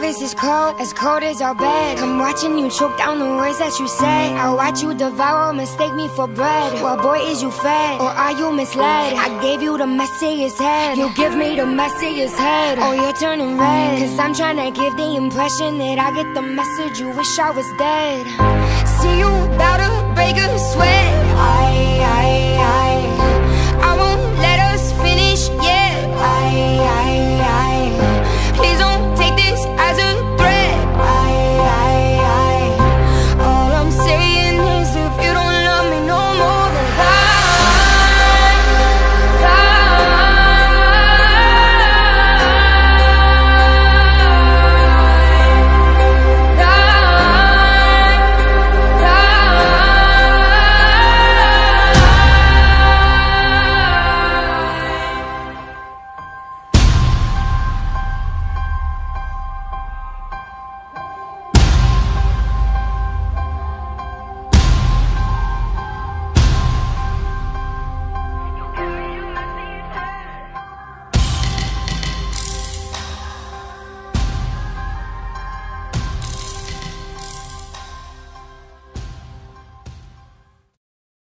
love is as cold as our bed. I'm watching you choke down the words that you say. I'll watch you devour, mistake me for bread. Well, boy, is you fed, or are you misled? I gave you the messiest head, you give me the messiest head. Oh, you're turning red, cause I'm trying to give the impression that I get the message. You wish I was dead. See you